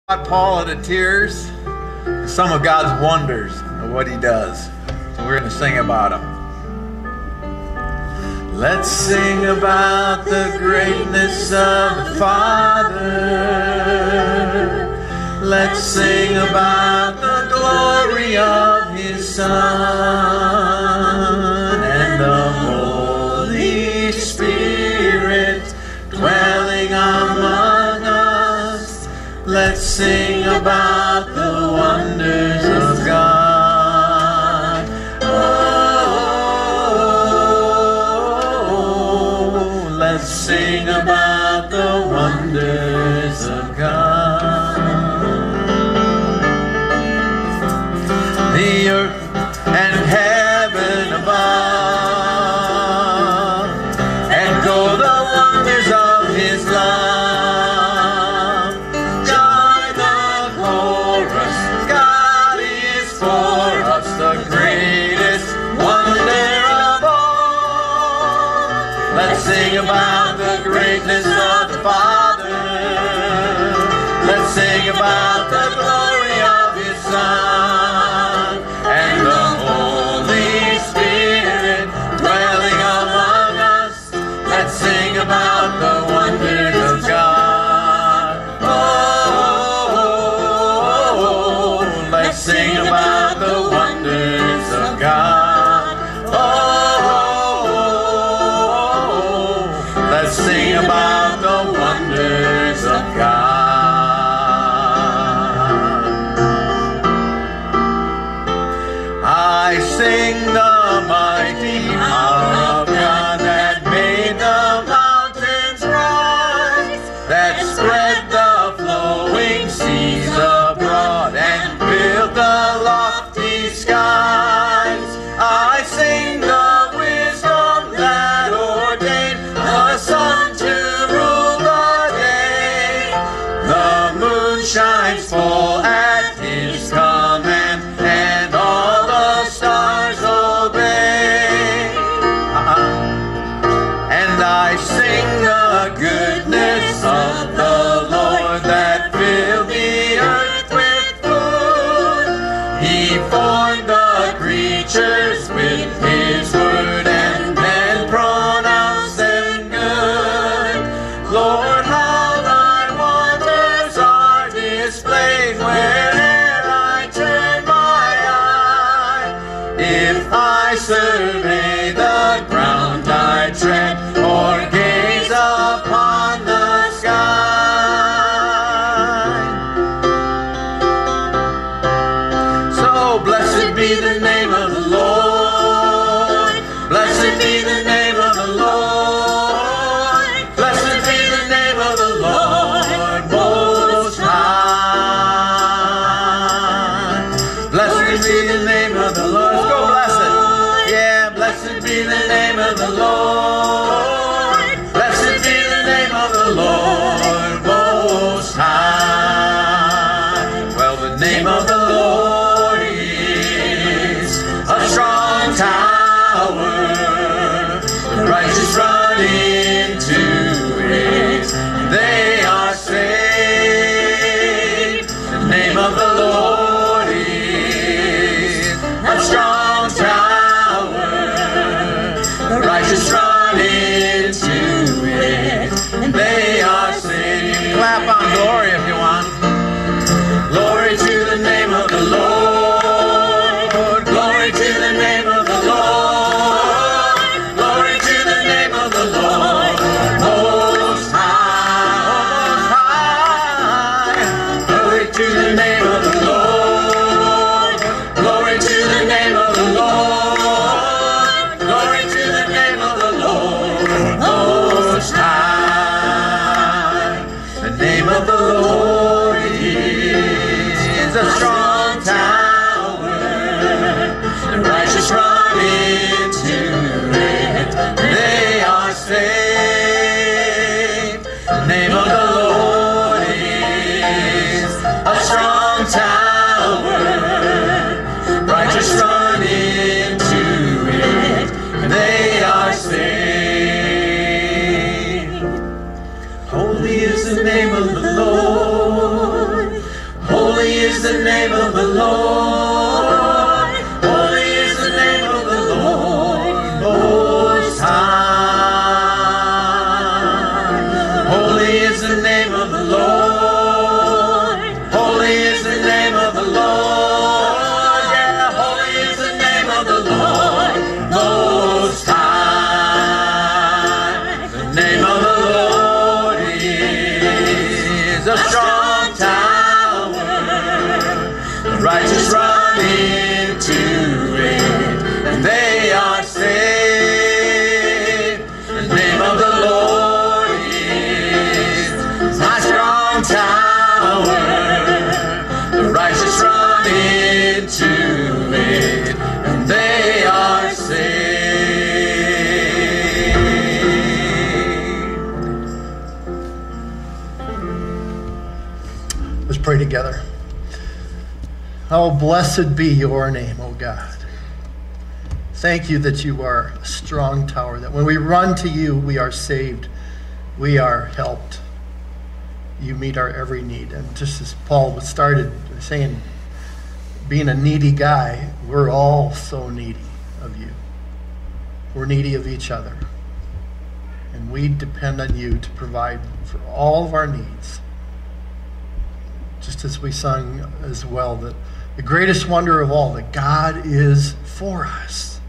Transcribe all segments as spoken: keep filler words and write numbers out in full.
Paul to tears, some of God's wonders of what he does. So we're going to sing about him. Let's sing about the greatness of the Father. Let's sing about the glory of his Son and the Holy Spirit dwelling among us. Let's sing about the wonders of God. Oh, let's sing about the wonders of God. The earth and heaven above, and go the wonders of his love. Let's sing about the greatness of the Father. Let's sing about the glory of his Son and the Holy Spirit dwelling among us. Let's sing about the wonders of God. Oh, let's sing about the wonders of God. Oh, let's sing about the wonders of God. I sing the mighty power of God that made the mountains rise, that spread the flowing seas abroad and filled the lofty skies. I sing the wisdom that ordained the sun to rule the day. The moon shines full at his command, and all the stars obey. Uh-huh. And I sing the goodness of the Lord that filled the earth with food. He formed the creatures with his word and then pronounced them good. Lord, how thy wonders are displayed where'er I turn my eye. If I survey the ground I tread or gaze upon the sky. So blessed be the name of the Lord. Blessed be the name of the Lord. Blessed be the name of the Lord Most High. Blessed be the name of the Lord. Let's go, blessed. Yeah, blessed be the name of the Lord. Blessed be the name of the Lord Most High. Well, the name of the Lord is a strong tower. The righteous run into it, they are saved. The name of the Lord is a strong tower. The righteous run into it, and they are saved. Clap on glory if you want. Glory to the name of the Lord. Glory to the name of the Lord. Glory to the name of the Lord Most High. Glory to the name of the Lord. Glory to the name of the Lord. Glory to the name of the Lord Most High. The name of the Lord is a strong tower. The righteous run into it, they are saved. The name of the Lord is a strong tower. Righteous run into it, they are saved. Holy is the name of the Lord. is the name of the Lord. Holy is the name of the Lord Most High. Holy is the name of the Lord. Holy is the name of the Lord. Yeah, holy is the name of the Lord Most High. The name of the Lord is a strong tower. The righteous run into it, and they are saved. The name of the Lord is my strong tower. The righteous run into it, and they are saved. Let's pray together. Oh, blessed be your name, O God. Thank you that you are a strong tower, that when we run to you, we are saved, we are helped. You meet our every need. And just as Paul started saying, being a needy guy, we're all so needy of you. We're needy of each other. And we depend on you to provide for all of our needs. Just as we sung as well, that the greatest wonder of all, that God is for us.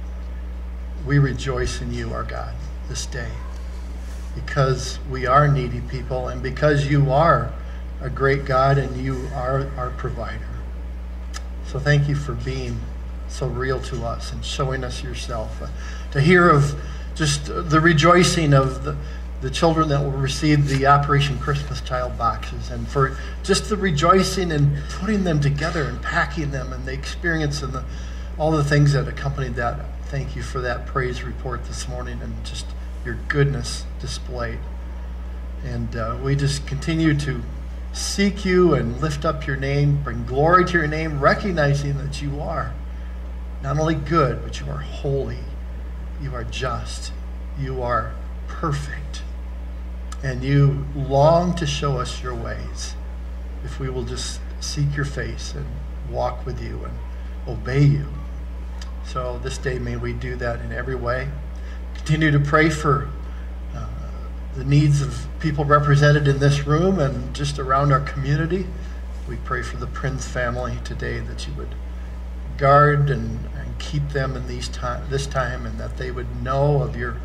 We rejoice in you, our God, this day, because we are needy people and because you are a great God and you are our provider. So thank you for being so real to us and showing us yourself. Uh, to hear of just the rejoicing of the the children that will receive the Operation Christmas Child boxes, and for just the rejoicing in putting them together and packing them, and the experience and the, all the things that accompanied that. Thank you for that praise report this morning and just your goodness displayed. And uh, we just continue to seek you and lift up your name, bring glory to your name, recognizing that you are not only good, but you are holy, you are just, you are perfect. And you long to show us your ways if we will just seek your face and walk with you and obey you. So this day may we do that in every way. Continue to pray for uh, the needs of people represented in this room and just around our community. We pray for the Prince family today, that you would guard and, and keep them in these time, this time, and that they would know of your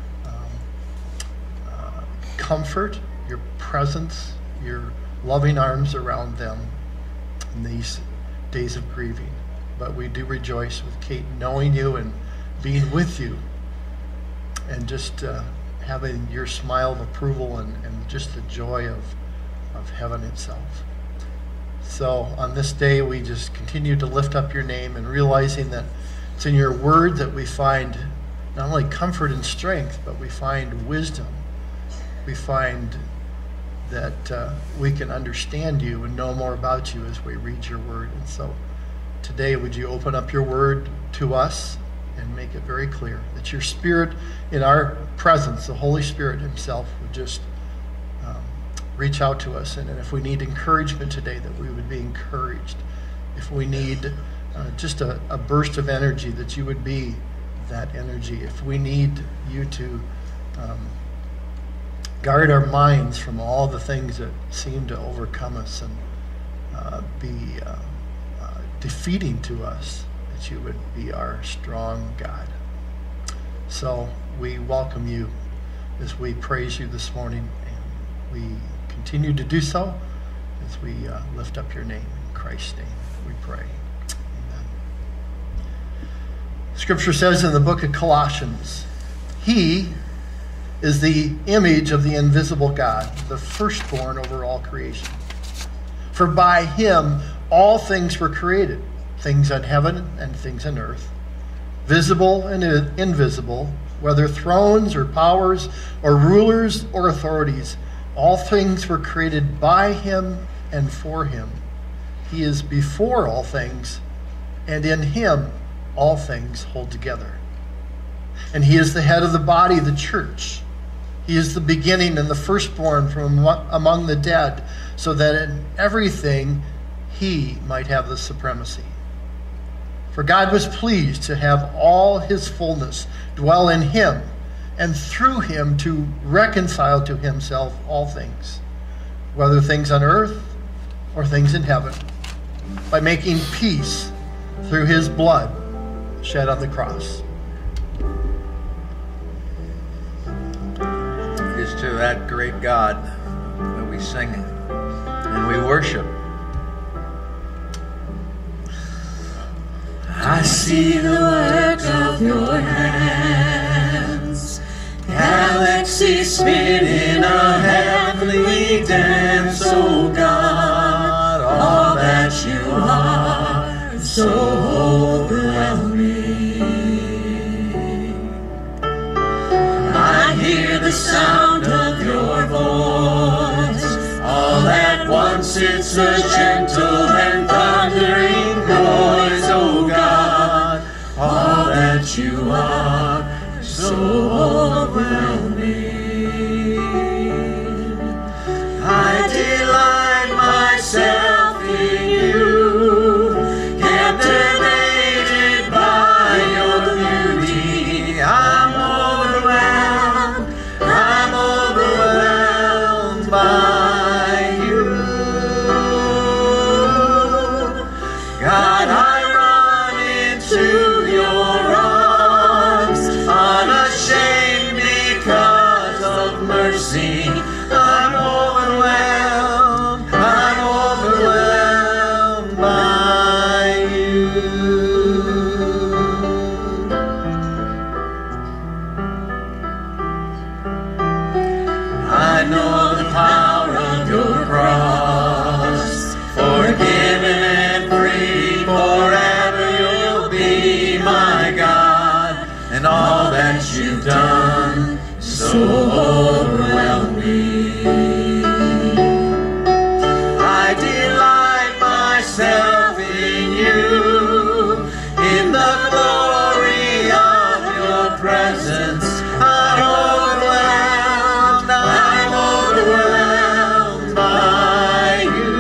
comfort, your presence, your loving arms around them in these days of grieving. But we do rejoice with Kate knowing you and being with you and just uh, having your smile of approval and, and just the joy of, of heaven itself. So on this day, we just continue to lift up your name and realizing that it's in your word that we find not only comfort and strength, but we find wisdom. We find that uh, we can understand you and know more about you as we read your word. And so today, would you open up your word to us and make it very clear that your Spirit in our presence, the Holy Spirit himself, would just um, reach out to us. And, and if we need encouragement today, that we would be encouraged. If we need uh, just a, a burst of energy, that you would be that energy. If we need you to um, guard our minds from all the things that seem to overcome us and uh, be uh, uh, defeating to us, that you would be our strong God. So we welcome you as we praise you this morning, and we continue to do so as we uh, lift up your name. In Christ's name we pray. Amen. Scripture says in the book of Colossians, He is the image of the invisible God, the firstborn over all creation. For by him all things were created, things in heaven and things in earth, visible and invisible, whether thrones or powers or rulers or authorities. All things were created by him and for him. He is before all things, and in him all things hold together. And he is the head of the body, the church. He is the beginning and the firstborn from among the dead, so that in everything he might have the supremacy. For God was pleased to have all his fullness dwell in him, and through him to reconcile to himself all things, whether things on earth or things in heaven, by making peace through his blood shed on the cross. It is to that great God that we sing and we worship. I see the work of your hands, galaxies spin in a heavenly dance, oh God, all that you are so overwhelming. I hear the sound of your voice, all at once it's a gentle and thundering noise, oh God, all that you are so overwhelming. I delight myself in you, captivated by your beauty. I'm overwhelmed, I'm overwhelmed by you. God, I run into your arms, unashamed because of mercy. I'm overwhelmed, I'm overwhelmed by you. I know the power of your cross, forgiven and free, forever you'll be my God, and all that you've done so overwhelming. I delight myself in you, in the glory of your presence. I'm overwhelmed, I'm overwhelmed by you.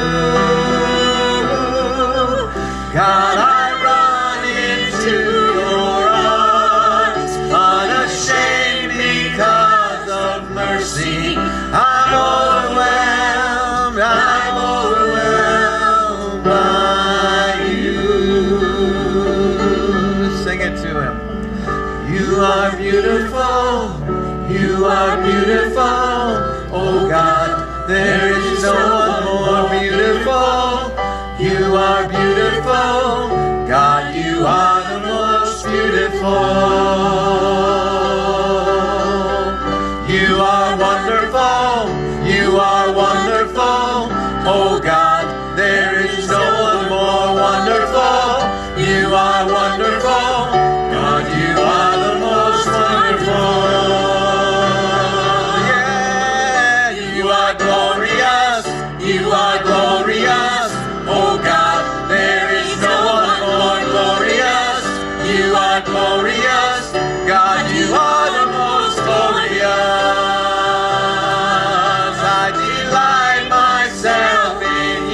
God, I run into your arms, unashamed because of mercy. I'm overwhelmed, I'm overwhelmed by you. Sing it to him. You are beautiful, you are beautiful, oh God, there is no one more beautiful. You are beautiful, God, you are the most beautiful. You are wonderful, you are wonderful, oh God, there is no one more wonderful. You are wonderful, God, you are the most wonderful. Yeah, you are glorious, you are glorious, oh God, there is no one more glorious. You are glorious, God, you are the most glorious. I delight myself in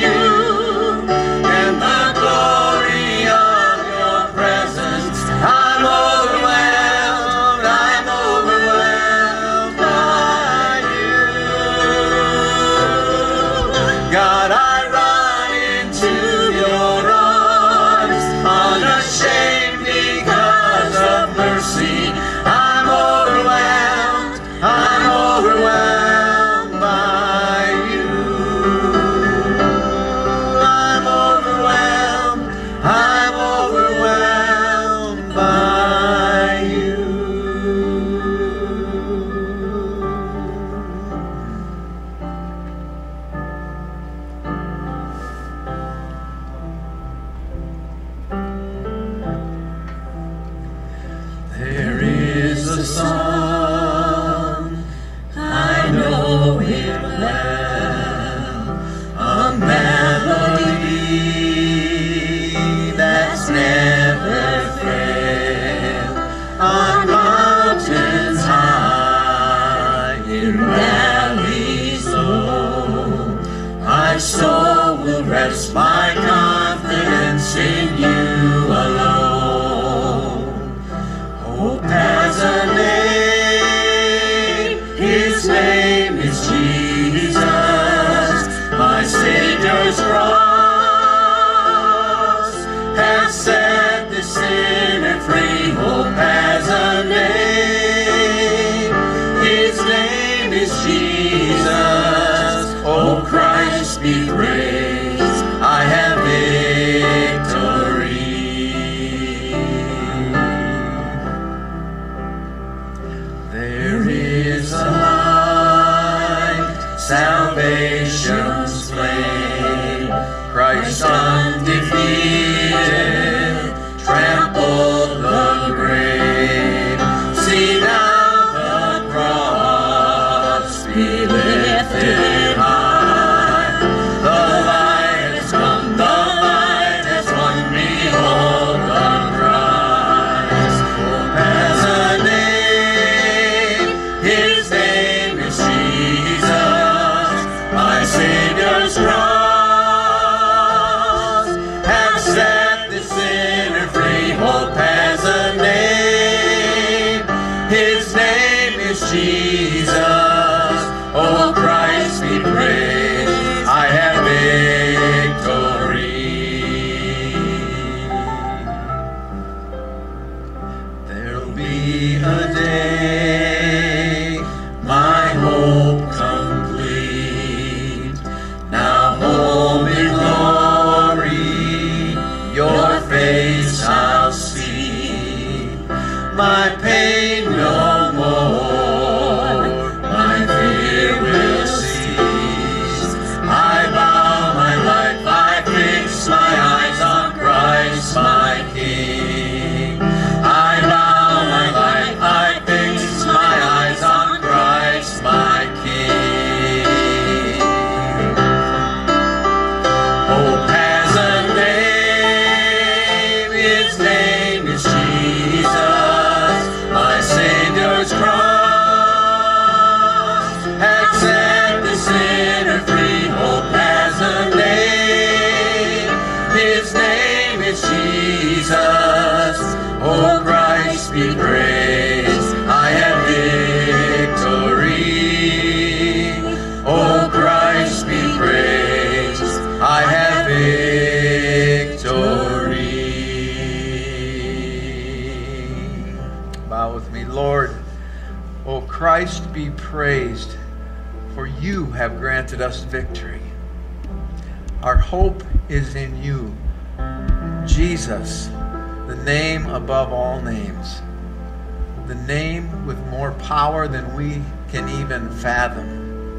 rest my confidence in you alone. Hope has a name, his name is Jesus, my Savior's cross has set the sinner free. Hope has a name, his name is Jesus. Oh, Christ be praised, I have victory. There is a light, salvation's flame, Christ undefeated, trampled the grave. See now the cross be lifted high. The light has come, the light has won. Behold the Christ. Hope has a name, his name is Jesus, my Savior's cross has set the sinner free. Hope has a name, his name is Jesus. Oh, Christ be praised, I have victory. There'll be a day, my hope complete. Now home in glory, your face I'll see. My pain no more, my fear will cease. I bow my life, I fix my eyes on Christ my King. I bow my life, I fix my eyes on Christ my King. Hope has a name, his name is Jesus, my Savior's cross has set the sinner free. Hope has a name, his name is Jesus. Oh, Christ be praised, I have victory. Oh, Christ be praised, I have victory. Bow with me, Lord. Oh, Christ be praised, for you have granted us victory. Our hope is in you, Jesus, the name above all names, the name with more power than we can even fathom.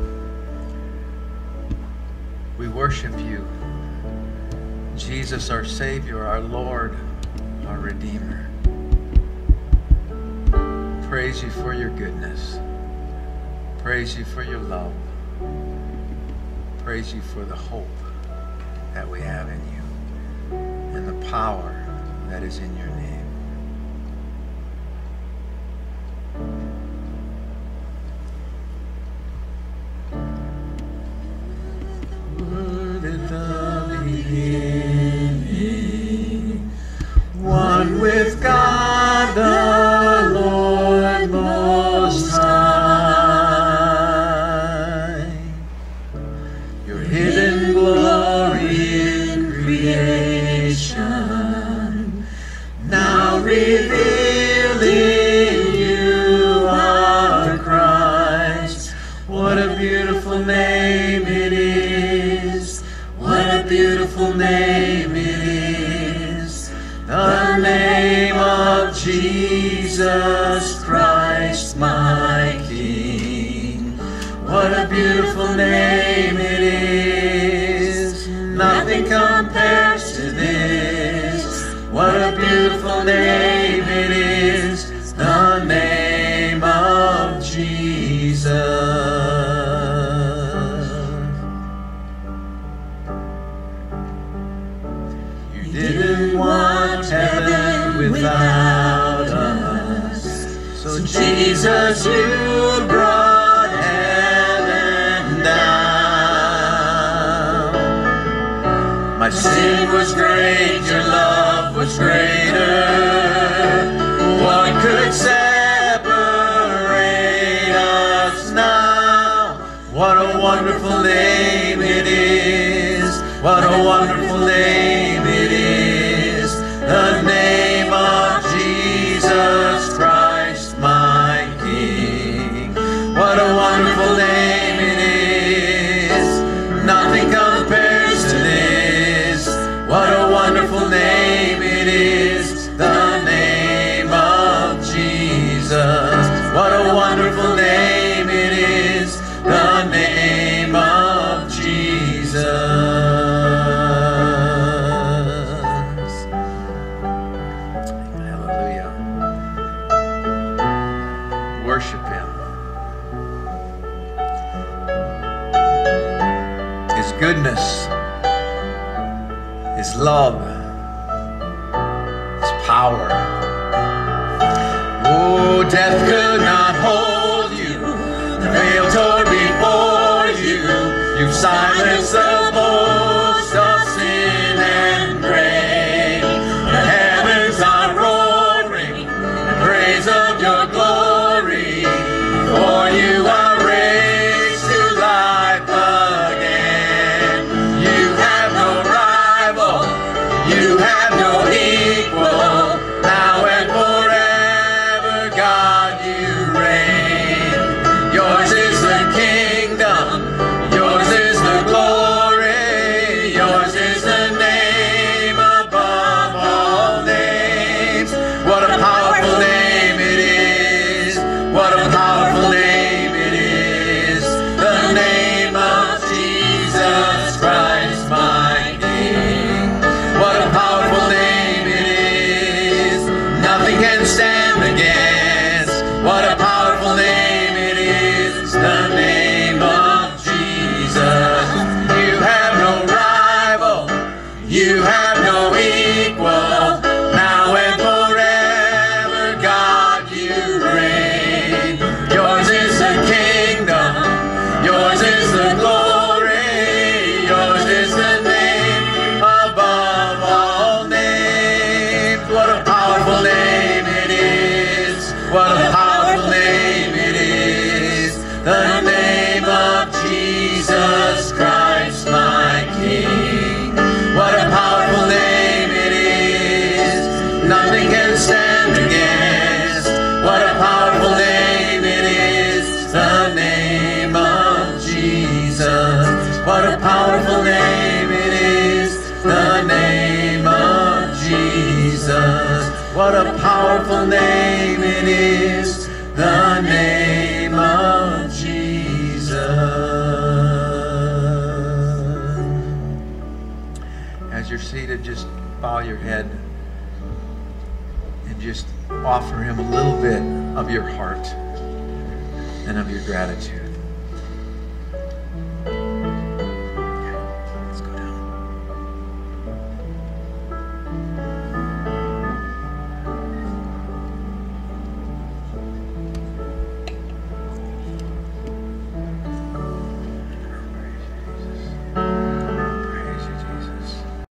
We worship you, Jesus, our Savior, our Lord, our Redeemer. Praise you for your goodness. Praise you for your love. Praise you for the hope that we have in you and the power that is in your name. Word at the beginning, one with God the Lord Most High. Your hidden glory in creation, now revealed in you are Christ. What a beautiful name it is. What a beautiful name it is. The name of Jesus Christ, my King. What a beautiful name it is. Nothing compares to this. What a beautiful name it is. The name of Jesus. You didn't want heaven without us, so Jesus, you brought heaven down. My sin was great, your love was greater. What could separate us now? What a wonderful name it is. What a wonderful name it is. The name of Jesus Christ, my King. What a wonderful name it is. Nothing compares to this. What a wonderful name it is. The name of Jesus. What a wonderful name it is. The name of Jesus. Worship him. His goodness, his love, his power. Oh, death could not hold you. The veil tore before you. You silenced the boast of sin and grave. The heavens are roaring in praise of your glory. For you are raised to life again. You have no rival, you have no equal. Now and forever, God, you reign. Yours is the kingdom, yours is the glory, yours is the name above all names. What a powerful name it is. What a powerful name it is. The name of Jesus Christ, my King. What a powerful name it is. Nothing can stand against. What a powerful name it is. The name of Jesus. You have no rival. You have no equal. Now and forever, God, you reign. Yours is the kingdom, yours is the glory, yours is the name above all names. What a powerful name it is. What a powerful name it is. The name of Jesus Christ, my King. What a powerful name it is. Nothing can stand against. What a powerful name it is. The name of Jesus. What a powerful name it is. The name of Jesus. What a powerful name it is. The name of Jesus. As you're seated, just bow your head and just offer him a little bit of your heart and of your gratitude. Let's go down. Praise you, Jesus.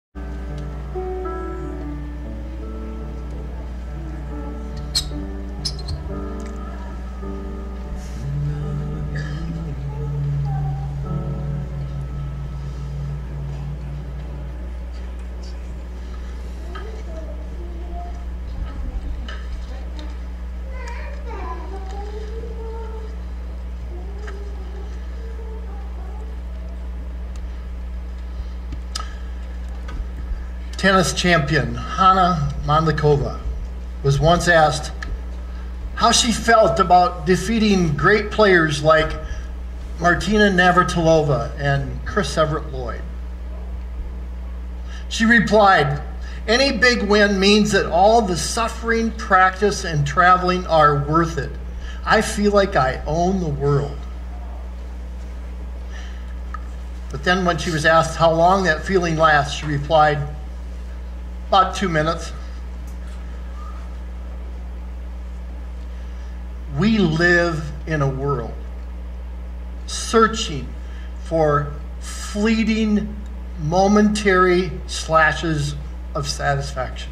Tennis champion Hana Mandlikova was once asked how she felt about defeating great players like Martina Navratilova and Chris Everett Lloyd. She replied, "Any big win means that all the suffering, practice, and traveling are worth it. I feel like I own the world." But then when she was asked how long that feeling lasts, she replied, "About two minutes." We live in a world searching for fleeting momentary slashes of satisfaction.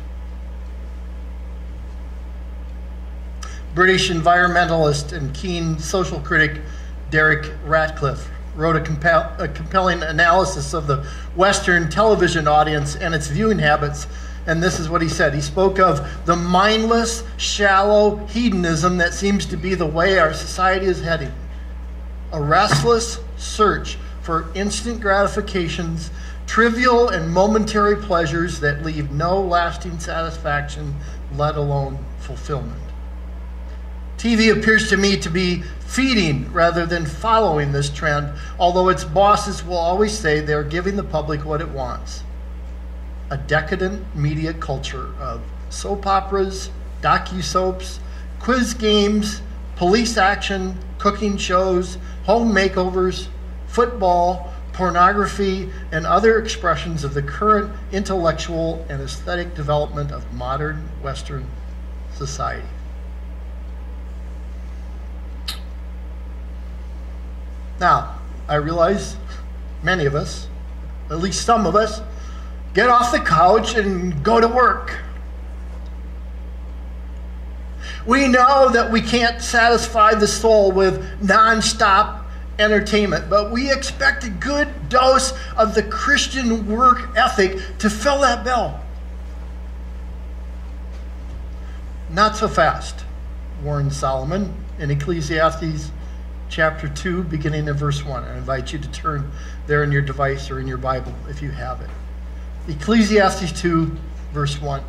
British environmentalist and keen social critic Derek Ratcliffe wrote a, compel, a compelling analysis of the Western television audience and its viewing habits, and this is what he said. He spoke of the mindless, shallow hedonism that seems to be the way our society is heading. A restless search for instant gratifications, trivial and momentary pleasures that leave no lasting satisfaction, let alone fulfillment. T V appears to me to be feeding rather than following this trend, although its bosses will always say they're giving the public what it wants. A decadent media culture of soap operas, docu-soaps, quiz games, police action, cooking shows, home makeovers, football, pornography, and other expressions of the current intellectual and aesthetic development of modern Western society. Now, I realize many of us, at least some of us, get off the couch and go to work. We know that we can't satisfy the soul with nonstop entertainment, but we expect a good dose of the Christian work ethic to fill that bill. Not so fast, warned Solomon in Ecclesiastes chapter two, beginning in verse one. I invite you to turn there in your device or in your Bible if you have it. Ecclesiastes two, verse one.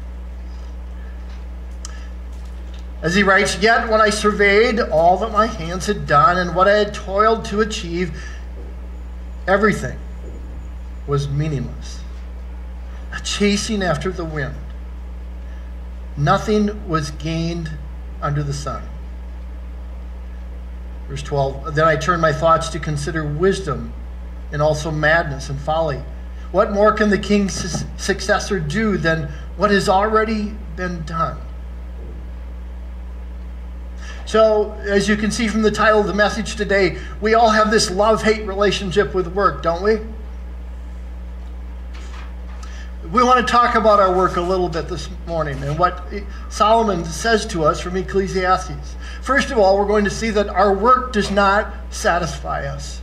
As he writes, "Yet when I surveyed all that my hands had done and what I had toiled to achieve, everything was meaningless, a chasing after the wind. Nothing was gained under the sun." Verse twelve, "Then I turned my thoughts to consider wisdom and also madness and folly. What more can the king's successor do than what has already been done?" So, as you can see from the title of the message today, we all have this love-hate relationship with work, don't we? We want to talk about our work a little bit this morning and what Solomon says to us from Ecclesiastes. First of all, we're going to see that our work does not satisfy us.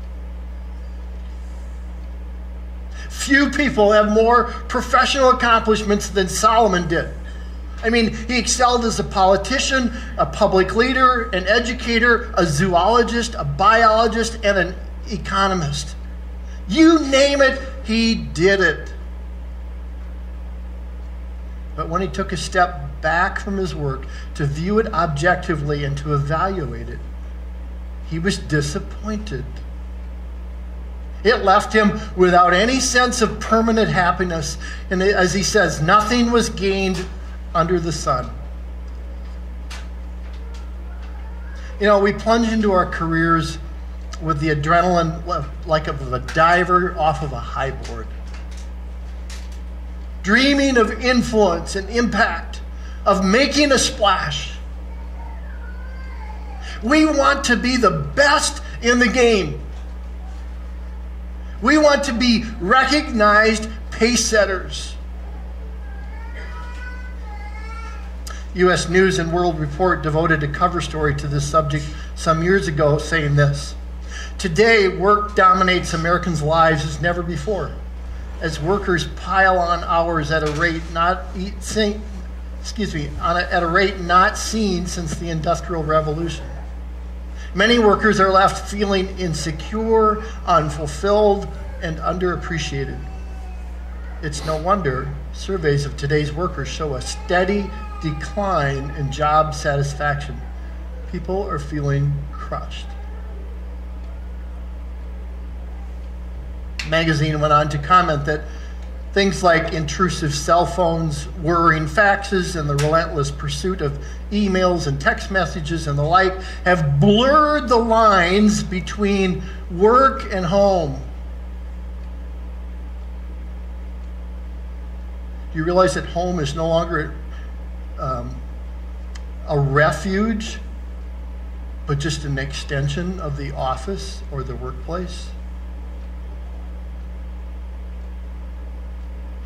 Few people have more professional accomplishments than Solomon did. I mean, he excelled as a politician, a public leader, an educator, a zoologist, a biologist, and an economist. You name it, he did it. But when he took a step back from his work to view it objectively and to evaluate it, he was disappointed. It left him without any sense of permanent happiness. And as he says, nothing was gained under the sun. You know, we plunge into our careers with the adrenaline like of a diver off of a high board, dreaming of influence and impact, of making a splash. We want to be the best in the game. We want to be recognized pace setters. U S News and World Report devoted a cover story to this subject some years ago, saying this: "Today, work dominates Americans' lives as never before, as workers pile on hours at a rate not seen, excuse me, on a, at a rate not seen since the Industrial Revolution. Many workers are left feeling insecure, unfulfilled, and underappreciated. It's no wonder surveys of today's workers show a steady decline in job satisfaction. People are feeling crushed." The magazine went on to comment that things like intrusive cell phones, worrying faxes, and the relentless pursuit of emails and text messages and the like have blurred the lines between work and home. Do you realize that home is no longer um, a refuge, but just an extension of the office or the workplace?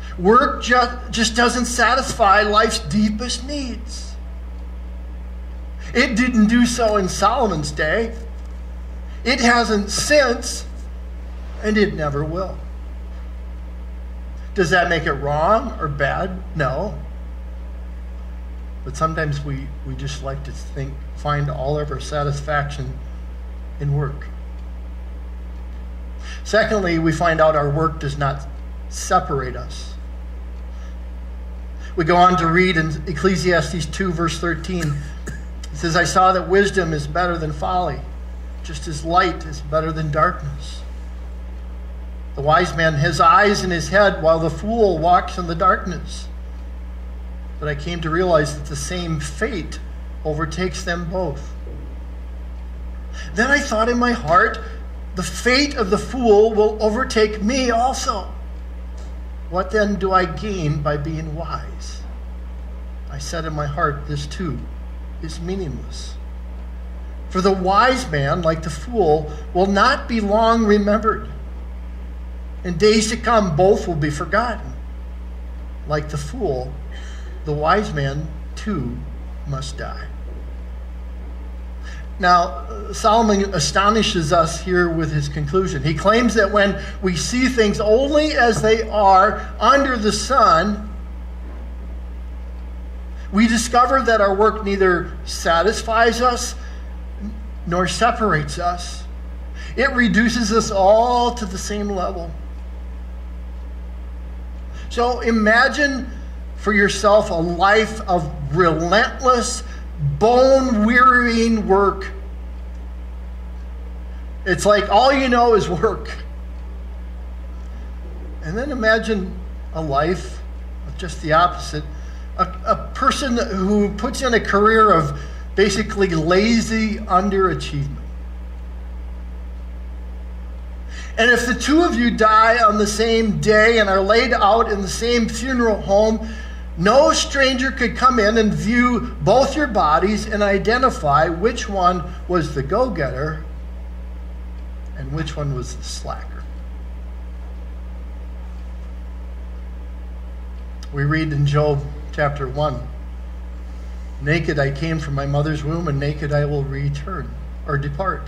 Work just, just doesn't satisfy life's deepest needs. It didn't do so in Solomon's day. It hasn't since, and it never will. Does that make it wrong or bad? No. But sometimes we, we just like to think, find all of our satisfaction in work. Secondly, we find out our work does not separate us. We go on to read in Ecclesiastes two, verse thirteen. It says, I saw that wisdom is better than folly, just as light is better than darkness. The wise man has eyes in his head, while the fool walks in the darkness. But I came to realize that the same fate overtakes them both. Then I thought in my heart, the fate of the fool will overtake me also. What then do I gain by being wise? I said in my heart, this too is meaningless. For the wise man, like the fool, will not be long remembered. In days to come, both will be forgotten. Like the fool, the wise man too must die. Now, Solomon astonishes us here with his conclusion. He claims that when we see things only as they are under the sun, we discover that our work neither satisfies us nor separates us. It reduces us all to the same level. So imagine for yourself a life of relentless, bone-wearying work. It's like all you know is work. And then imagine a life of just the opposite. A, a person who puts in a career of basically lazy underachievement. And if the two of you die on the same day and are laid out in the same funeral home, no stranger could come in and view both your bodies and identify which one was the go-getter and which one was the slacker. We read in Job chapter one, naked I came from my mother's womb, and naked I will return or depart.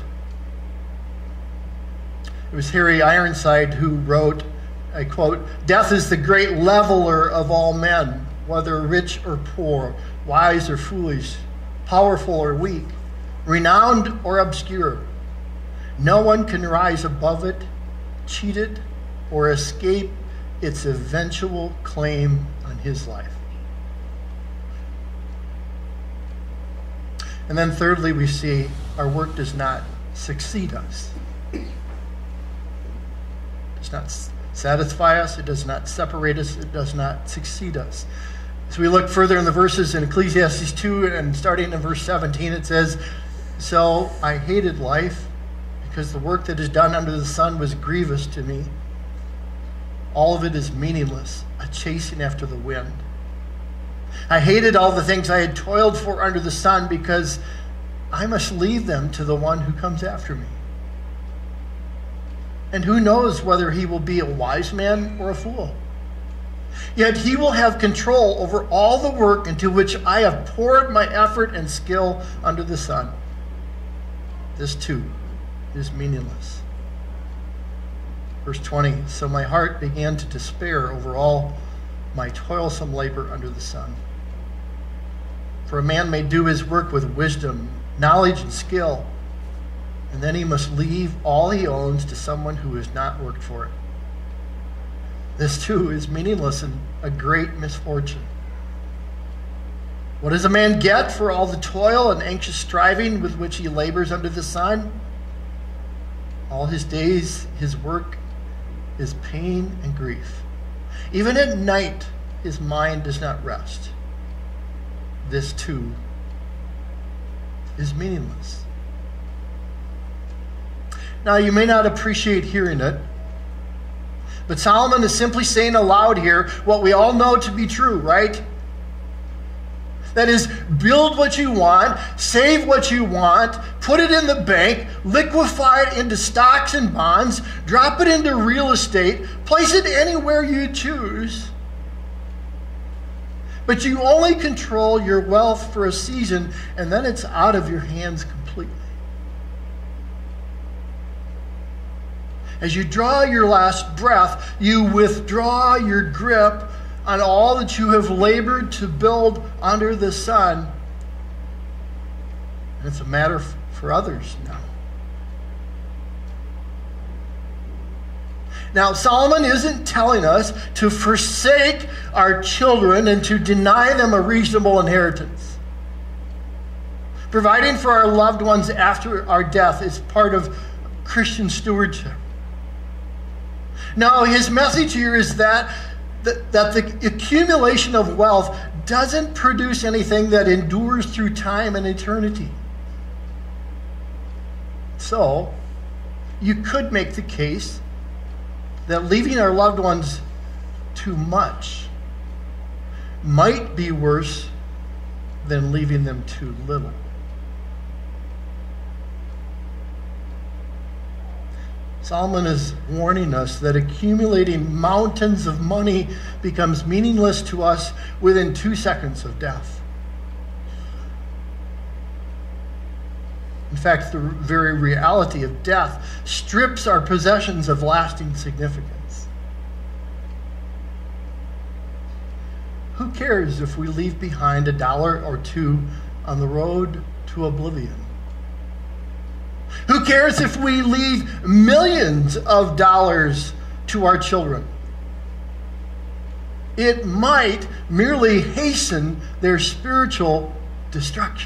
It was Harry Ironside who wrote, I quote, death is the great leveler of all men, whether rich or poor, wise or foolish, powerful or weak, renowned or obscure. No one can rise above it, cheat it, or escape its eventual claim on his life. And then thirdly, we see our work does not succeed us. It does not satisfy us. It does not separate us. It does not succeed us. As we look further in the verses in Ecclesiastes two and starting in verse seventeen, it says, so I hated life because the work that is done under the sun was grievous to me. All of it is meaningless, a chasing after the wind. I hated all the things I had toiled for under the sun because I must leave them to the one who comes after me. And who knows whether he will be a wise man or a fool. Yet he will have control over all the work into which I have poured my effort and skill under the sun. This too is meaningless. Verse twenty, so my heart began to despair over all my toilsome labor under the sun. For a man may do his work with wisdom, knowledge, and skill, and then he must leave all he owns to someone who has not worked for it. This too is meaningless and a great misfortune. What does a man get for all the toil and anxious striving with which he labors under the sun? All his days, his work is pain and grief. Even at night, his mind does not rest. This too is meaningless. Now, you may not appreciate hearing it, but Solomon is simply saying aloud here what we all know to be true, right? That is, build what you want, save what you want, put it in the bank, liquefy it into stocks and bonds, drop it into real estate, place it anywhere you choose, But you only control your wealth for a season, and then it's out of your hands completely. As you draw your last breath, you withdraw your grip on all that you have labored to build under the sun. And it's a matter for others now. Now, Solomon isn't telling us to forsake our children and to deny them a reasonable inheritance. Providing for our loved ones after our death is part of Christian stewardship. No, his message here is that, that, that the accumulation of wealth doesn't produce anything that endures through time and eternity. So, you could make the case that leaving our loved ones too much might be worse than leaving them too little. Solomon is warning us that accumulating mountains of money becomes meaningless to us within two seconds of death. In fact, the very reality of death strips our possessions of lasting significance. Who cares if we leave behind a dollar or two on the road to oblivion? Who cares if we leave millions of dollars to our children? It might merely hasten their spiritual destruction.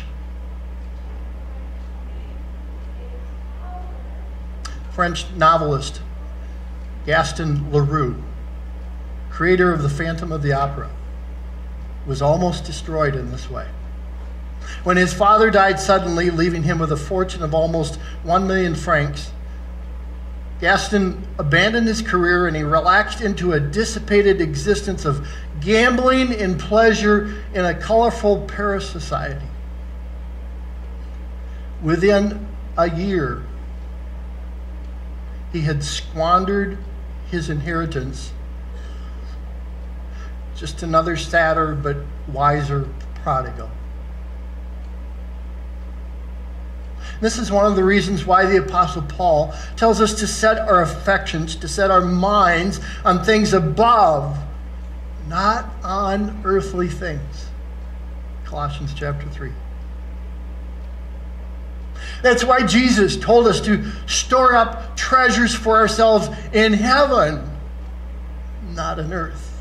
French novelist Gaston Leroux, creator of The Phantom of the Opera, was almost destroyed in this way. When his father died suddenly, leaving him with a fortune of almost one million francs, Gaston abandoned his career and he relaxed into a dissipated existence of gambling and pleasure in a colorful Paris society. Within a year, he had squandered his inheritance. Just another sadder but wiser prodigal. This is one of the reasons why the Apostle Paul tells us to set our affections, to set our minds on things above, not on earthly things. Colossians chapter three. That's why Jesus told us to store up treasures for ourselves in heaven, not on earth.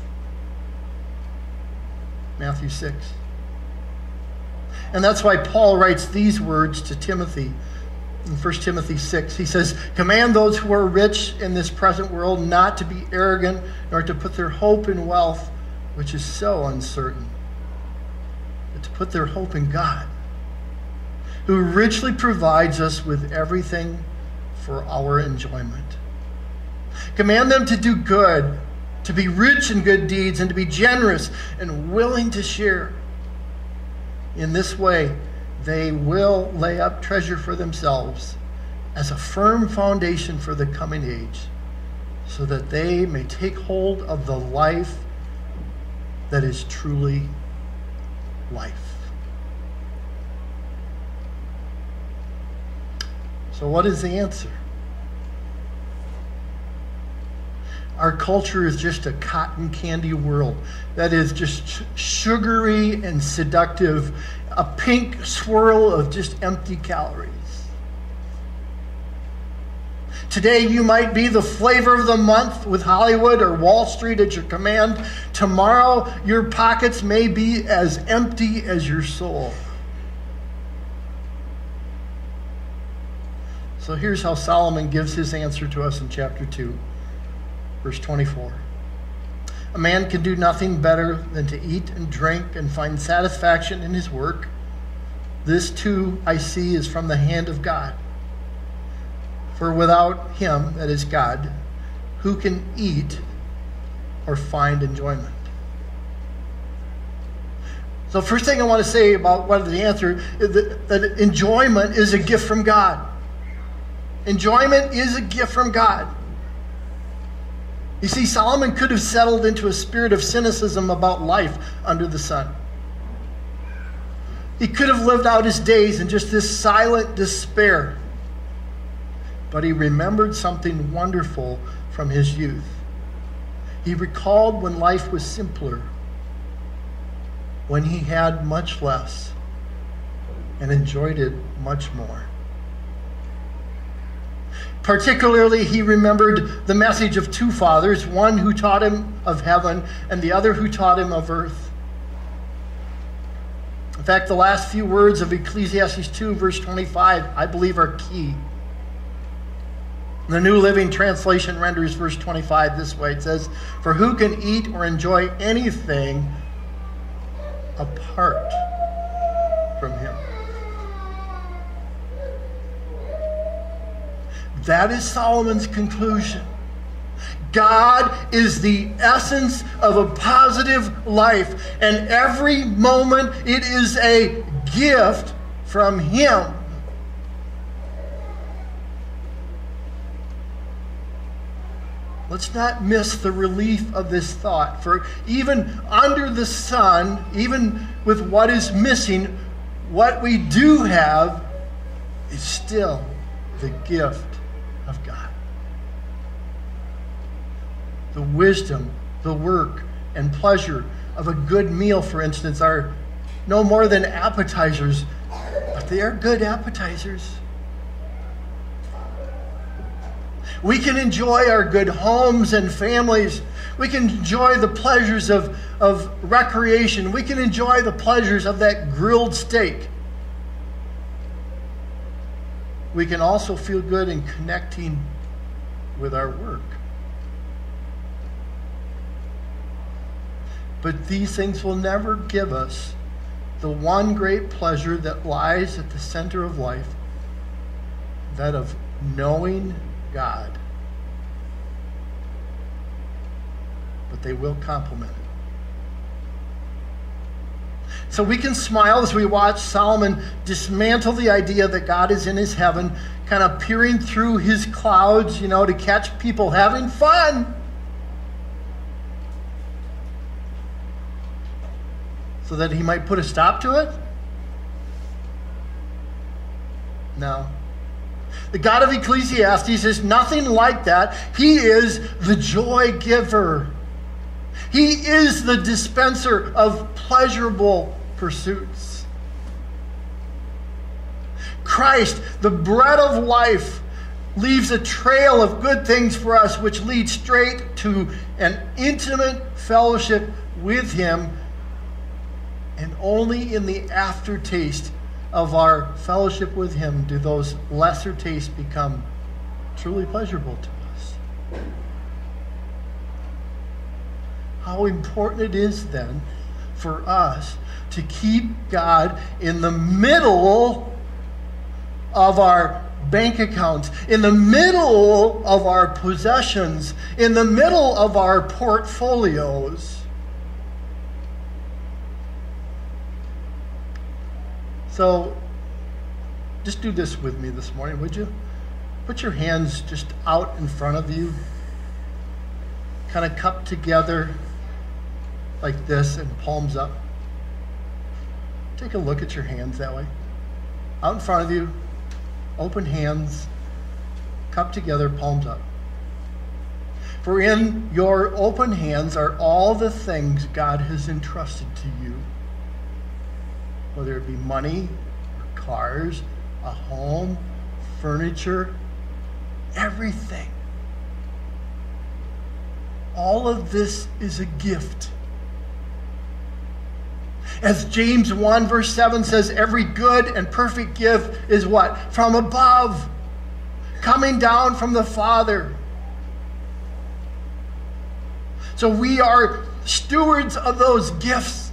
Matthew six. And that's why Paul writes these words to Timothy in First Timothy six. He says, "Command those who are rich in this present world not to be arrogant, nor to put their hope in wealth, which is so uncertain, but to put their hope in God, who richly provides us with everything for our enjoyment. Command them to do good, to be rich in good deeds, and to be generous and willing to share. In this way, they will lay up treasure for themselves as a firm foundation for the coming age, so that they may take hold of the life that is truly life." So what is the answer? Our culture is just a cotton candy world that is just sugary and seductive, a pink swirl of just empty calories. Today you might be the flavor of the month with Hollywood or Wall Street at your command. Tomorrow your pockets may be as empty as your soul. So here's how Solomon gives his answer to us in chapter two. Verse twenty-four. "A man can do nothing better than to eat and drink and find satisfaction in his work. This too, I see, is from the hand of God. For without him, that is God, who can eat or find enjoyment?" So first thing I want to say about what the answer is that, that enjoyment is a gift from God. Enjoyment is a gift from God. You see, Solomon could have settled into a spirit of cynicism about life under the sun. He could have lived out his days in just this silent despair. But he remembered something wonderful from his youth. He recalled when life was simpler, when he had much less and enjoyed it much more. Particularly, he remembered the message of two fathers, one who taught him of heaven and the other who taught him of earth. In fact, the last few words of Ecclesiastes two, verse twenty-five, I believe are key. The New Living Translation renders verse twenty-five this way. It says, "For who can eat or enjoy anything apart from him?" That is Solomon's conclusion. God is the essence of a positive life, and every moment it is a gift from him. Let's not miss the relief of this thought. For even under the sun, even with what is missing, what we do have is still the gift of God. The wisdom, the work, and pleasure of a good meal, for instance, are no more than appetizers, but they are good appetizers. We can enjoy our good homes and families. We can enjoy the pleasures of, of recreation. We can enjoy the pleasures of that grilled steak. We can also feel good in connecting with our work. But these things will never give us the one great pleasure that lies at the center of life, that of knowing God. But they will complement it. So we can smile as we watch Solomon dismantle the idea that God is in his heaven, kind of peering through his clouds, you know, to catch people having fun. So that he might put a stop to it? No. The God of Ecclesiastes is nothing like that. He is the joy giver. He is the dispenser of pleasurable pursuits. Christ, the bread of life, leaves a trail of good things for us, which leads straight to an intimate fellowship with him. And only in the aftertaste of our fellowship with him do those lesser tastes become truly pleasurable to us. How important it is then for us to keep God in the middle of our bank accounts, in the middle of our possessions, in the middle of our portfolios. So, just do this with me this morning, would you? Put your hands just out in front of you, kind of cupped together like this and palms up. Take a look at your hands that way. Out in front of you, open hands, cupped together, palms up. For in your open hands are all the things God has entrusted to you, whether it be money, or cars, a home, furniture, everything. All of this is a gift. As James one verse seven says, every good and perfect gift is what? From above, coming down from the Father. So we are stewards of those gifts.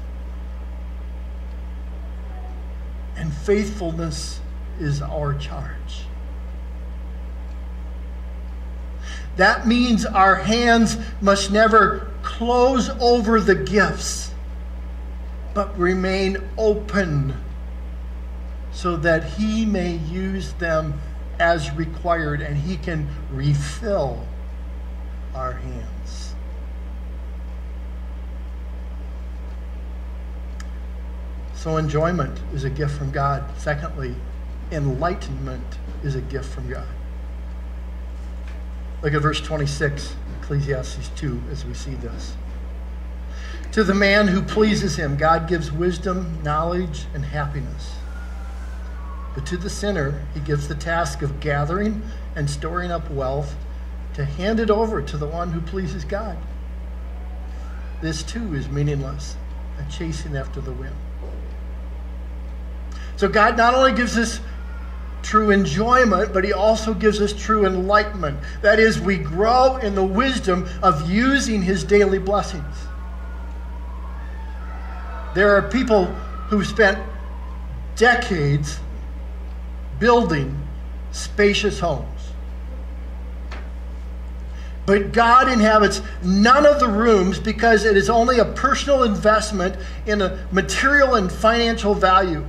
And faithfulness is our charge. That means our hands must never close over the gifts, but remain open so that he may use them as required and he can refill our hands. So enjoyment is a gift from God. Secondly, enlightenment is a gift from God. Look at verse twenty-six, Ecclesiastes two, as we see this. To the man who pleases him, God gives wisdom, knowledge, and happiness. But to the sinner, he gives the task of gathering and storing up wealth to hand it over to the one who pleases God. This too is meaningless, a chasing after the wind. So God not only gives us true enjoyment, but he also gives us true enlightenment. That is, we grow in the wisdom of using his daily blessings. There are people who spent decades building spacious homes. But God inhabits none of the rooms because it is only a personal investment in a material and financial value.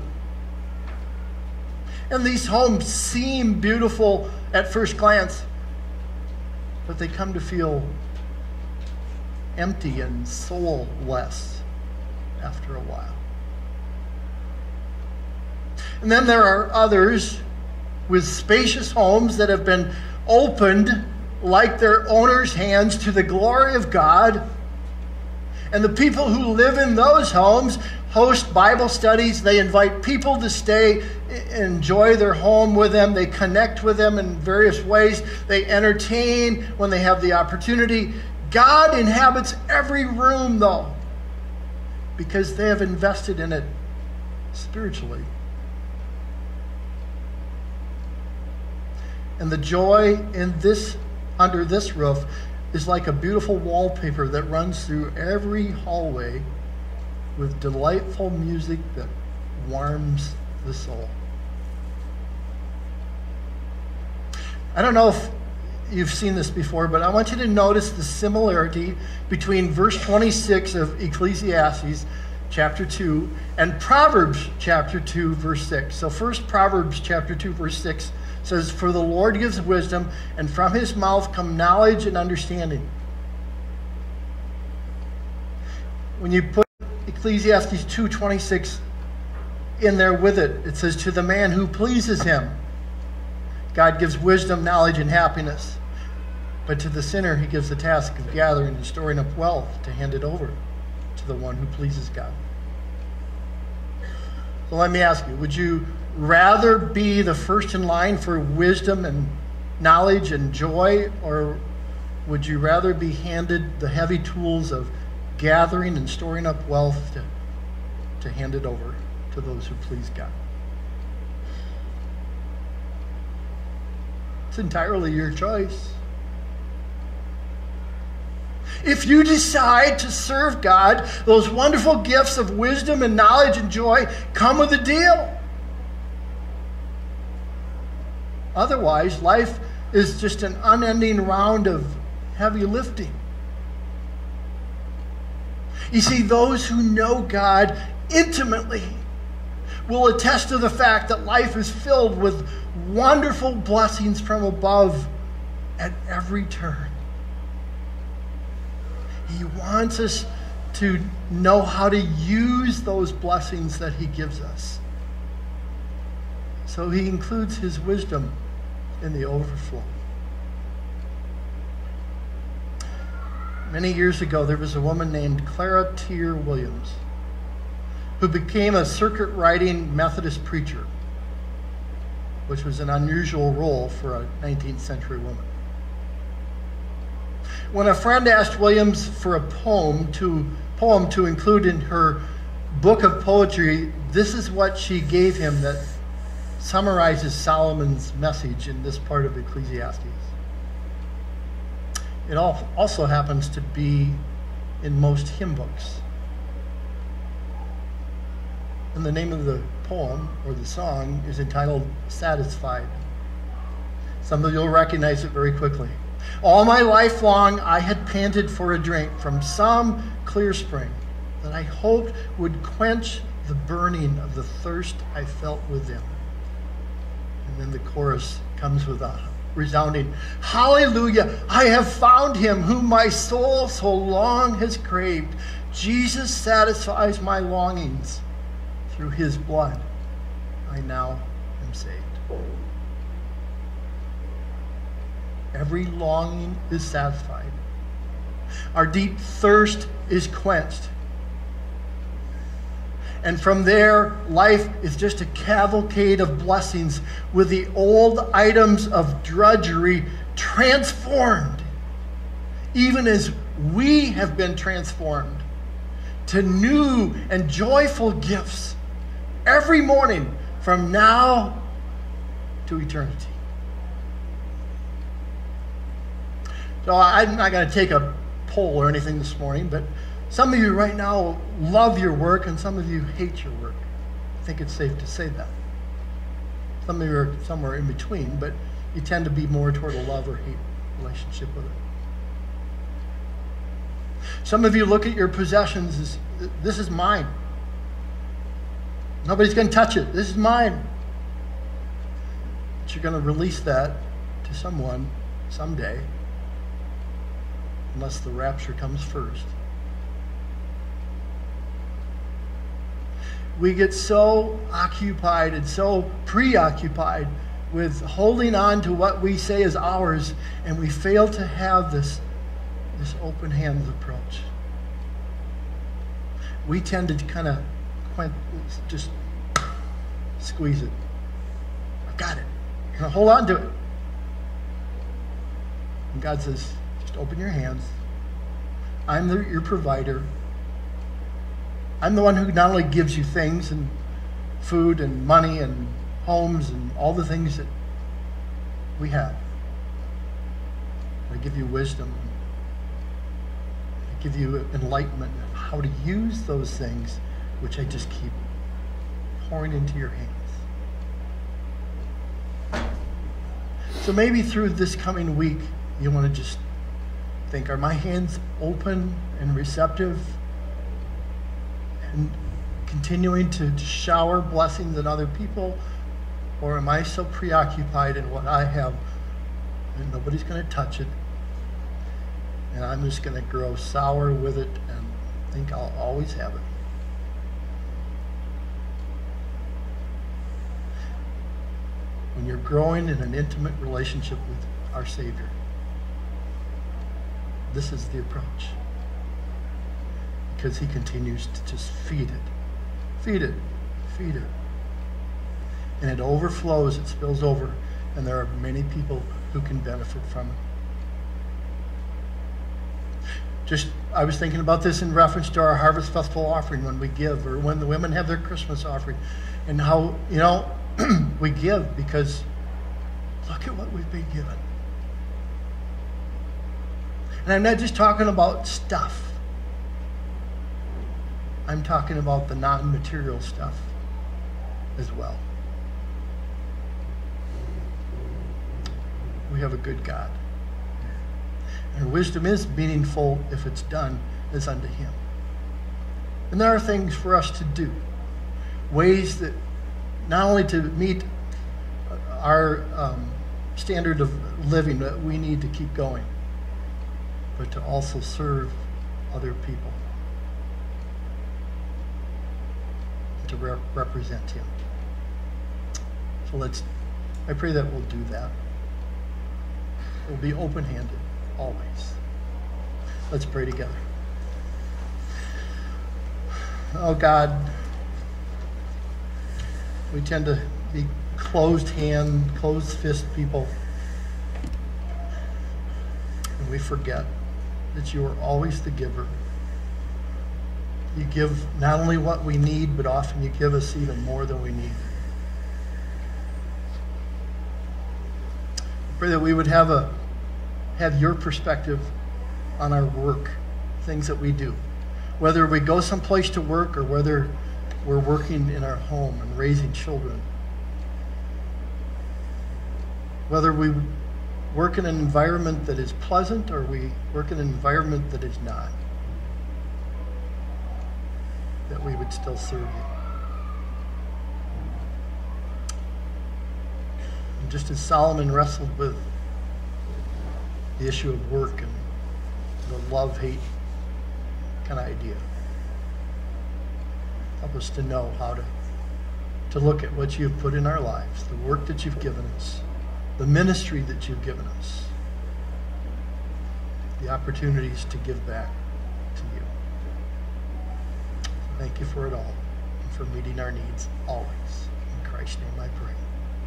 And these homes seem beautiful at first glance, but they come to feel empty and soulless after a while. And then there are others with spacious homes that have been opened like their owner's hands to the glory of God. And the people who live in those homes host Bible studies. They invite people to stay, enjoy their home with them. They connect with them in various ways. They entertain when they have the opportunity. God inhabits every room, though, because they have invested in it spiritually. And the joy in this, under this roof, is like a beautiful wallpaper that runs through every hallway with delightful music that warms the soul. I don't know if you've seen this before, but I want you to notice the similarity between verse twenty-six of Ecclesiastes chapter two and Proverbs chapter two, verse six. So first, Proverbs chapter two, verse six says, "For the Lord gives wisdom, and from his mouth come knowledge and understanding." When you put Ecclesiastes two twenty-six in there with it, it says, "To the man who pleases him, God gives wisdom, knowledge, and happiness. But to the sinner, he gives the task of gathering and storing up wealth to hand it over to the one who pleases God." So let me ask you, would you rather be the first in line for wisdom and knowledge and joy, or would you rather be handed the heavy tools of gathering and storing up wealth to, to hand it over to those who please God? It's entirely your choice. If you decide to serve God, those wonderful gifts of wisdom and knowledge and joy come with a deal. Otherwise, life is just an unending round of heavy lifting. You see, those who know God intimately will attest to the fact that life is filled with wonderful blessings from above at every turn. He wants us to know how to use those blessings that he gives us. So he includes his wisdom in the overflow. Many years ago, there was a woman named Clara Tier Williams who became a circuit-riding Methodist preacher, which was an unusual role for a nineteenth century woman. When a friend asked Williams for a poem to, poem to include in her book of poetry, this is what she gave him that summarizes Solomon's message in this part of Ecclesiastes. It also happens to be in most hymn books. And the name of the poem, or the song, is entitled "Satisfied." Some of you will recognize it very quickly. "All my life long I had panted for a drink from some clear spring that I hoped would quench the burning of the thirst I felt within." And then the chorus comes with a resounding, "Hallelujah, I have found him whom my soul so long has craved. Jesus satisfies my longings through his blood, I now am saved. Every longing is satisfied. Our deep thirst is quenched. And from there, life is just a cavalcade of blessings with the old items of drudgery transformed, even as we have been transformed to new and joyful gifts every morning from now to eternity. So I'm not going to take a poll or anything this morning, but some of you right now love your work and some of you hate your work. I think it's safe to say that. Some of you are somewhere in between, but you tend to be more toward a love or hate relationship with it. Some of you look at your possessions as, this is mine. Nobody's going to touch it. This is mine. But you're going to release that to someone someday, unless the rapture comes first. We get so occupied and so preoccupied with holding on to what we say is ours, and we fail to have this, this open hands approach. We tend to kind of just squeeze it. I've got it. I'm going to hold on to it. And God says, just open your hands. I'm the, your provider. I'm the one who not only gives you things and food and money and homes and all the things that we have. I give you wisdom. I give you enlightenment of how to use those things, which I just keep pouring into your hands. So maybe through this coming week, you want to just think, are my hands open and receptive and continuing to shower blessings on other people? Or am I so preoccupied in what I have and nobody's going to touch it, and I'm just going to grow sour with it and think I'll always have it? When you're growing in an intimate relationship with our Savior, this is the approach. Because he continues to just feed it, feed it, feed it. And it overflows, it spills over, and there are many people who can benefit from it. Just, I was thinking about this in reference to our Harvest Festival offering when we give, or when the women have their Christmas offering, and how, you know, we give because look at what we've been given. And I'm not just talking about stuff. I'm talking about the non-material stuff as well. We have a good God. And wisdom is meaningful if it's done as unto him. And there are things for us to do. Ways that not only to meet our um, standard of living that we need to keep going, but to also serve other people. To re- represent him. So let's, I pray that we'll do that. We'll be open-handed, always. Let's pray together. Oh God, we tend to be closed hand, closed fist people. And we forget that you are always the giver. You give not only what we need, but often you give us even more than we need. I pray that we would have a have your perspective on our work, things that we do. Whether we go someplace to work or whether we're working in our home and raising children. Whether we work in an environment that is pleasant or we work in an environment that is not. That we would still serve you. And just as Solomon wrestled with the issue of work and the love-hate kind of idea, help us to know how to to look at what you've put in our lives, the work that you've given us, the ministry that you've given us, the opportunities to give back to you. Thank you for it all and for meeting our needs always. In Christ's name I pray.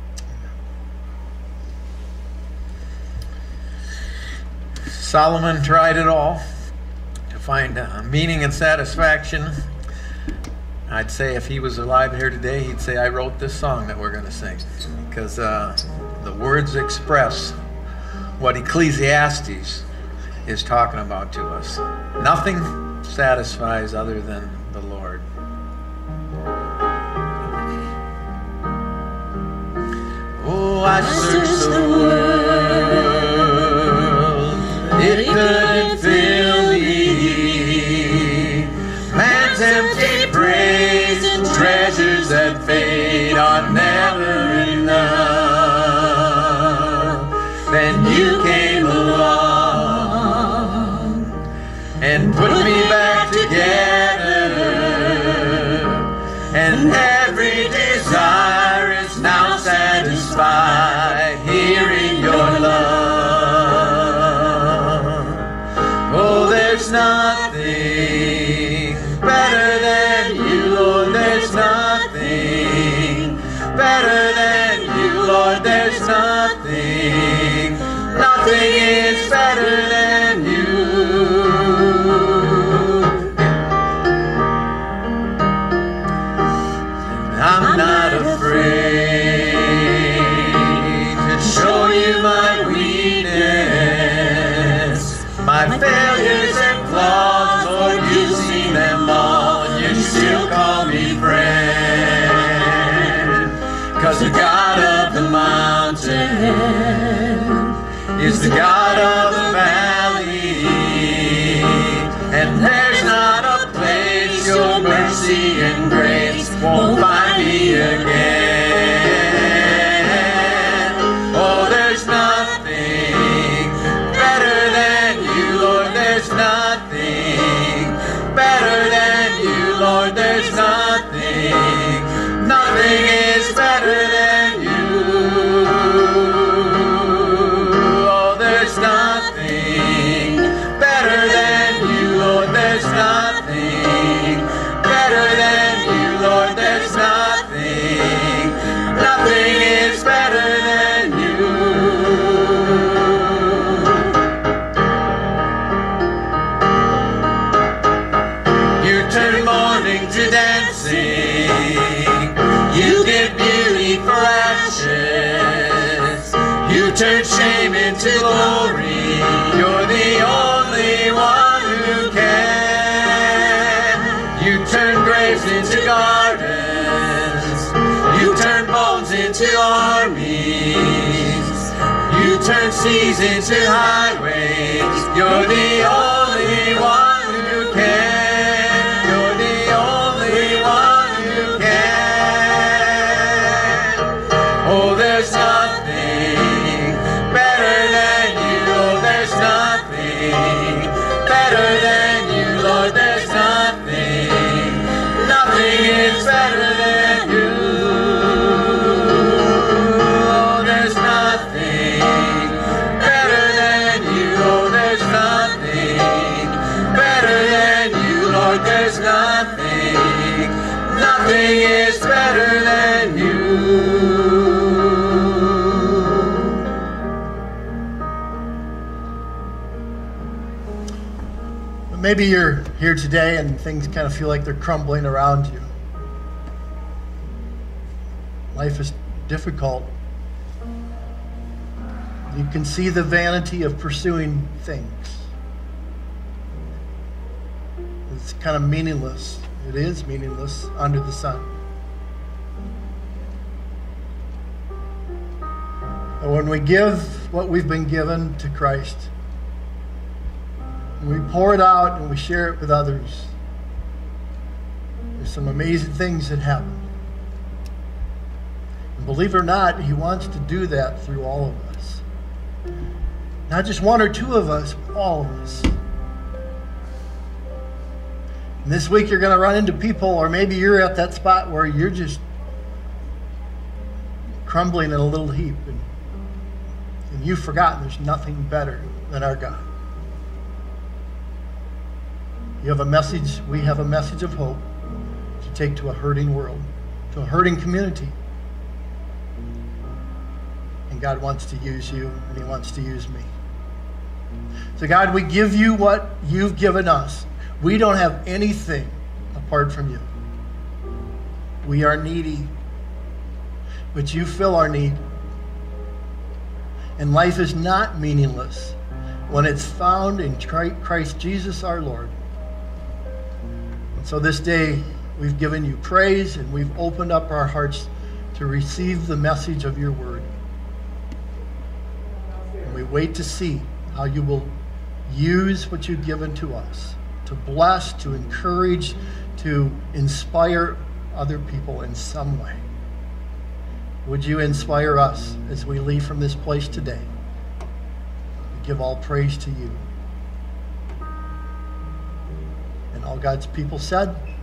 Amen. Solomon tried it all to find uh, meaning and satisfaction. I'd say if he was alive here today, he'd say, I wrote this song that we're going to sing. Because uh, the words express what Ecclesiastes is talking about to us. Nothing satisfies other than the Lord. Oh, I searched the world, it couldn't fill me. Man's empty praise and treasures that fade are never enough. Then you came along and put me back together, and every desire is now satisfied here in your love. Oh, there's nothing better than you, Lord. There's nothing better than you, Lord. There's nothing, nothing is better than you. I'm not afraid to show you my weakness, my failures and flaws. Lord, you've seen them all, and you still call me friend. 'Cause the God of the mountain is the God of the valley, and there's not a place your mercy and grace won't find me again. Oh, there's nothing better than you, Lord. There's nothing better than you, Lord. There's nothing, nothing is better than you. Oh, there's nothing better than you, Lord. There's nothing better than you, Lord. There's nothing, nothing is better than you. You turn mourning to dancing, you give beauty for ashes, you turn shame into glory. You're the only one who can. You turn graves into gardens, you turn bones into armies, you turn seas into highways. You're the only one who can. You're the only one who can. Oh, there's nothing better than you, Lord. There's nothing better than you, Lord. There's nothing, nothing is better than you. Oh, there's nothing better than you. Oh, there's nothing better than you, Lord. There's nothing, nothing is better than you. Maybe you're here today and things kind of feel like they're crumbling around you. Life is difficult. You can see the vanity of pursuing things. It's kind of meaningless. It is meaningless under the sun. But when we give what we've been given to Christ, we pour it out and we share it with others, there's some amazing things that happen. And believe it or not, He wants to do that through all of us. Not just one or two of us, but all of us. And this week you're going to run into people, or maybe you're at that spot where you're just crumbling in a little heap. And, and you've forgotten there's nothing better than our God. You have a message, we have a message of hope to take to a hurting world, to a hurting community. And God wants to use you, and he wants to use me. So God, we give you what you've given us. We don't have anything apart from you. We are needy, but you fill our need. And life is not meaningless when it's found in Christ Jesus our Lord. And so this day, we've given you praise, and we've opened up our hearts to receive the message of your word. And we wait to see how you will use what you've given to us to bless, to encourage, to inspire other people in some way. Would you inspire us as we leave from this place today? We give all praise to you. And all God's people said,